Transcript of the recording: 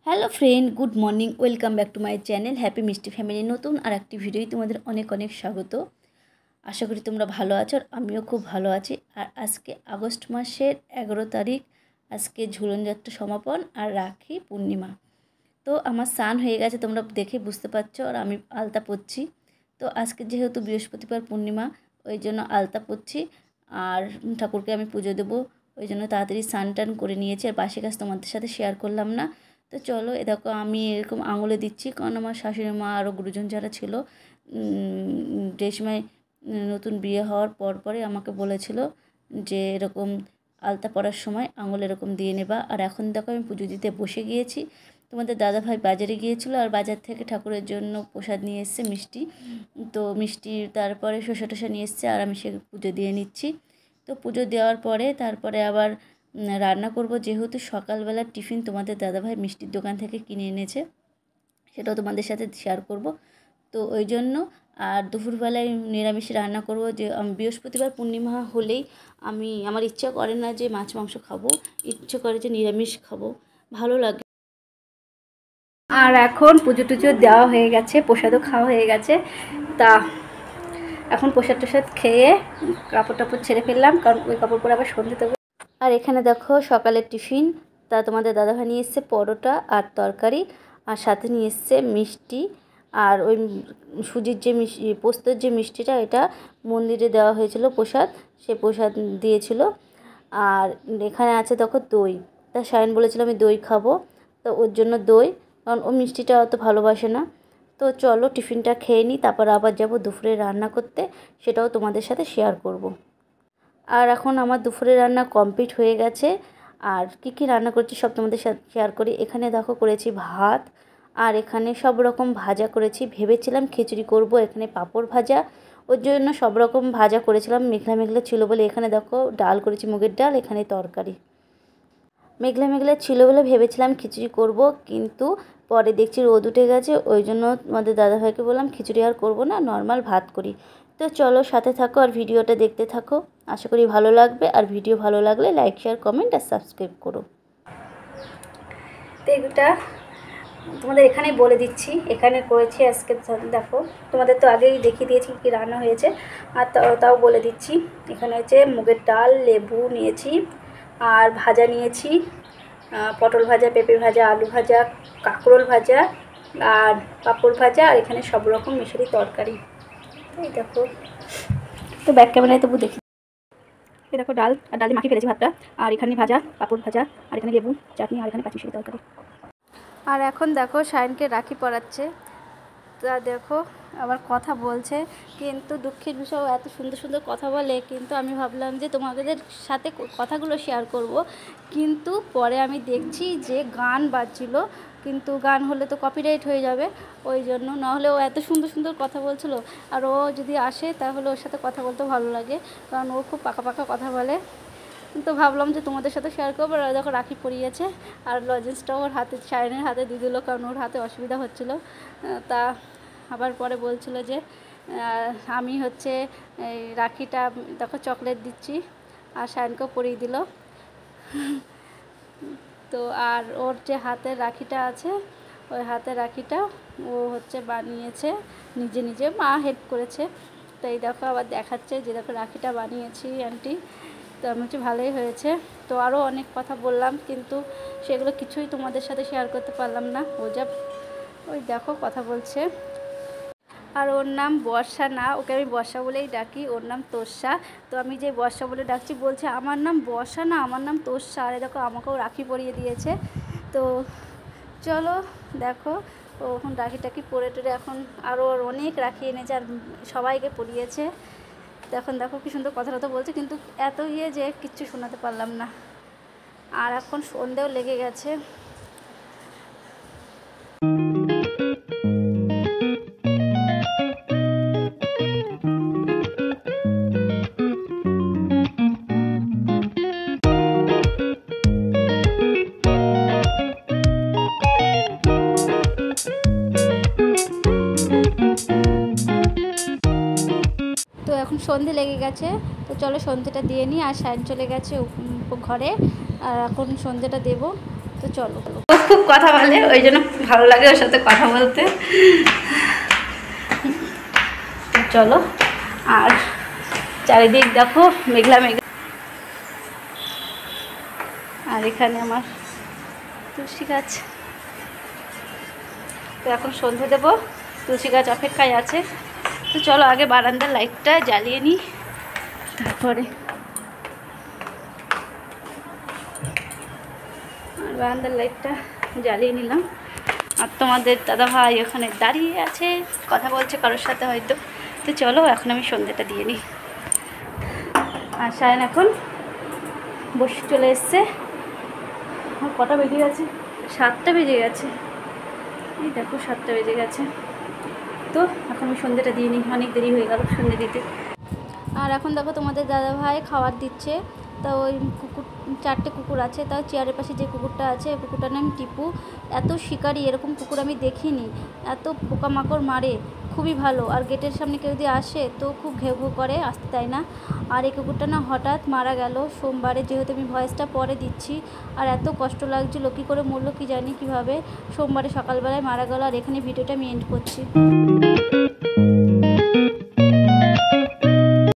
Hello friend, good morning. Welcome back to my channel happy Mishti family. নতুন আর একটি ভিডিওই তোমাদের অনেক অনেক স্বাগত। আশা করি তোমরা ভালো আছো, আর আমিও খুব ভালো আছি। আর আজকে আগস্ট মাসের 11 তারিখ, আজকে ঝুলন যাত্রা সমাপন আর রাখি পূর্ণিমা। তো আমার স্নান হয়ে গেছে, তোমরা দেখে বুঝতে পারছো, আর আমি আলতা পরছি। তো আজকে যেহেতু বৃহস্পতিবার পূর্ণিমা, ওই জন্য আলতা পরছি আর ঠাকুরকে আমি পুজো দেবো, ওই জন্য তাড়াতাড়ি স্নান টান করে নিয়েছি। আর বাসি কাজ তোমাদের সাথে শেয়ার করলাম না। তো চলো, এ দেখো আমি এরকম আঙুলে দিচ্ছি, কারণ আমার শাশুড়ি মা আরও গুরুজন যারা ছিল যে সময় নতুন বিয়ে হওয়ার পরে আমাকে বলেছিল যে এরকম আলতা পরার সময় আঙুল এরকম দিয়ে নেবা। আর এখন দেখো আমি পুজো দিতে বসে গিয়েছি। তোমাদের দাদাভাই বাজারে গিয়েছিলো, আর বাজার থেকে ঠাকুরের জন্য প্রসাদ নিয়ে এসছে, মিষ্টি। তো মিষ্টি তারপরে শসা টসা নিয়ে এসছে, আর আমি সে পুজো দিয়ে নিচ্ছি। তো পুজো দেওয়ার পরে তারপরে আবার রান্না করব, যেহেতু সকালবেলা টিফিন তোমাদের দাদাভাই মিষ্টির দোকান থেকে কিনে এনেছে, সেটাও তোমাদের সাথে শেয়ার করব। তো ওই জন্য আর দুপুরবেলায় নিরামিষ রান্না করব। যে বৃহস্পতিবার পূর্ণিমা হলেই আমার ইচ্ছা করে না যে মাছ মাংস খাবো, ইচ্ছে করে যে নিরামিষ খাবো, ভালো লাগে। আর এখন পুজো টুজো দেওয়া হয়ে গেছে, প্রসাদও খাওয়া হয়ে গেছে। তা এখন প্রসাদ টসাদ খেয়ে কাপড় টাপড় ছেড়ে ফেললাম, কারণ ওই কাপড় পরে আবার সন্ধে দেবো। আর এখানে দেখো সকালের টিফিন, তা তোমাদের দাদাভাই নিয়ে এসছে পরোটা আর তরকারি, আর সাথে নিয়ে এসছে মিষ্টি। আর ওই সুজির যে পোস্তর যে মিষ্টিটা, এটা মন্দিরে দেওয়া হয়েছিল প্রসাদ, সে প্রসাদ দিয়েছিল। আর এখানে আছে দেখো দই। তা শায়ন বলেছিল আমি দই খাবো, তো ওর জন্য দই, কারণ ও মিষ্টিটা অত ভালোবাসে না। তো চলো টিফিনটা খেয়ে নিই, তারপর আবার যাব দুপুরে রান্না করতে, সেটাও তোমাদের সাথে শেয়ার করব। আর এখন আমার দুপুরে রান্না কমপ্লিট হয়ে গেছে। আর কি রান্না করছি সব তোমাদের সাথে শেয়ার করি। এখানে দেখো করেছি ভাত, আর এখানে সব রকম ভাজা করেছি। ভেবেছিলাম খিচুড়ি করব, এখানে পাঁপড় ভাজা, ওর জন্য সব রকম ভাজা করেছিলাম। মেঘলা মেঘলা ছিল বলে এখানে দেখো ডাল করেছি, মুগের ডাল, এখানে তরকারি। মেঘলা মেঘলা ছিল বলে ভেবেছিলাম খিচুড়ি করব, কিন্তু পরে দেখছি রোদ উঠে গেছে, ওই জন্য আমাদের দাদাভাইকে বললাম খিচুড়ি আর করব না, নর্মাল ভাত করি। তো চলো সাথে থাকো আর ভিডিওটা দেখতে থাকো, আশা করি ভালো লাগবে। আর ভিডিও ভালো লাগলে লাইক শেয়ার কমেন্ট আর সাবস্ক্রাইব করো। তো এটা তোমাদের এখানেই বলে দিচ্ছি, এখানে করেছি আজকে। দেখো তোমাদের তো আগেই দেখিয়ে দিয়েছি কী রান্না হয়েছে, আর তাও বলে দিচ্ছি। এখানে হচ্ছে মুগের ডাল, লেবু নিয়েছি, আর ভাজা নিয়েছি, পটল ভাজা, পেঁপে ভাজা, আলু ভাজা, কাঁকরোল ভাজা, আর পাঁপড় ভাজা, আর এখানে সব রকম মিশরি তরকারি। এই দেখো, তো ব্যাক ক্যামেরায় তবু দেখি। এই দেখো ডাল, আর ডালে মাখিয়ে ফেলেছি ভাতটা, আর এখানে ভাজা, পাঁপড় ভাজা, আর এখানে লেবু চাটনি, আর এখানে পাঁচমিশালি তরকারি। আর এখন দেখো শায়নকে রাখি পরাচ্ছে। তা দেখো আবার কথা বলছে, কিন্তু দুঃখের বিষয় এত সুন্দর সুন্দর কথা বলে, কিন্তু আমি ভাবলাম যে তোমাদের সাথে কথাগুলো শেয়ার করব, কিন্তু পরে আমি দেখছি যে গান বাজছিল, কিন্তু গান হলে তো কপিরাইট হয়ে যাবে, ওই জন্য। নাহলে ও এত সুন্দর সুন্দর কথা বলছিল, আর ও যদি আসে তাহলে ওর সাথে কথা বলতে ভালো লাগে, কারণ ও খুব পাকা পাকা কথা বলে। তো ভাবলাম যে তোমাদের সাথে শেয়ার করবো। আর দেখো রাখি পরিয়েছে, আর লজেন্সটাও ওর হাতে, শায়নের হাতে দিয়ে দিল, কারণ ওর হাতে অসুবিধা হচ্ছিলো। তা আবার পরে বলছিল যে আমি হচ্ছে এই রাখিটা, দেখো চকলেট দিচ্ছি, আর শায়নকেও পরিয়ে দিল। তো আর ওর যে হাতের রাখিটা আছে, ওই হাতের রাখিটা ও হচ্ছে বানিয়েছে নিজে নিজে, মা হেল্প করেছে। তো এই দেখো আবার দেখাচ্ছে যে দেখো রাখিটা বানিয়েছি আন্টি। তো আমি হচ্ছে ভালোই হয়েছে। তো আরও অনেক কথা বললাম, কিন্তু সেগুলো কিছুই তোমাদের সাথে শেয়ার করতে পারলাম না। ও যা ওই দেখো কথা বলছে। আর ওর নাম বর্ষা না, ওকে আমি বর্ষা বলেই ডাকি, ওর নাম তোষা। তো আমি যে বর্ষা বলে ডাকছি, বলছে আমার নাম বর্ষা না, আমার নাম তোষা। আর দেখো আমাকেও রাখি পরিয়ে দিয়েছে। তো চলো দেখো, ও এখন রাখি টাকি পরে টরে এখন আরও অনেক রাখি এনেছে, আর সবাইকে পরিয়েছে। তো এখন দেখো কী সুন্দর কথা টথা বলছে, কিন্তু এত যে কিচ্ছু শোনাতে পারলাম না। আর এখন সন্ধেও লেগে গেছে। তো এখন সন্ধে লেগে গেছে, তো চলো সন্ধেটা দিয়ে নিই। আর শায়ন চলে গেছে ঘরে, আর এখন সন্ধেটা দেব। তো চলো খুব কথা বলে, ওই জন্য ভালো লাগে ওর সাথে কথা বলতে। চলো, আর চারিদিক দেখো মেঘলা মেঘলা। আর এখানে আমার তুলসী গাছ, তো এখন সন্ধে দেবো, তুলসী গাছ অপেক্ষায় আছে। তো চলো আগে বারান্দার লাইটটা জ্বালিয়ে নিই, তারপরে বারান্দার লাইটটা জ্বালিয়ে নিলাম। আর তোমাদের দাদা ভাই ওখানে দাঁড়িয়ে আছে, কথা বলছে কারোর সাথে হয়তো। তো চলো এখন আমি সন্ধ্যেটা দিয়ে নিই। আর সায়ন এখন বসে চলে এসছে। আর কটা বেজে গেছে? 7টা বেজে গেছে। এই দেখো 7টা বেজে গেছে। তো এখন আমি সন্ধ্যেটা দিয়ে নিই, অনেক দেরি হয়ে গেল সন্ধ্যে দিতে। আর এখন দেখো তোমাদের দাদা ভাই খাবার দিচ্ছে। তা ওই কুকুর, 4টে কুকুর আছে, তাও চেয়ারের পাশে যে কুকুরটা আছে ওই কুকুরটার নাম টিপু। এত শিকারি, এরকম কুকুর আমি দেখিনি, এত পোকামাকড় মারে, খুবই ভালো। আর গেটের সামনে কেউ যদি আসে তো খুব ঘেউ ঘেউ করে, আসতে দেয় না। আর এই কুকুরটা না হঠাৎ মারা গেল সোমবারে, যেহেতু আমি ভয়েসটা পরে দিচ্ছি। আর এত কষ্ট লাগছিল, কী করে মরলো কি জানি, কীভাবে সোমবারে সকালবেলায় মারা গেল। আর এখানে ভিডিওটা আমি এন্ড করছি।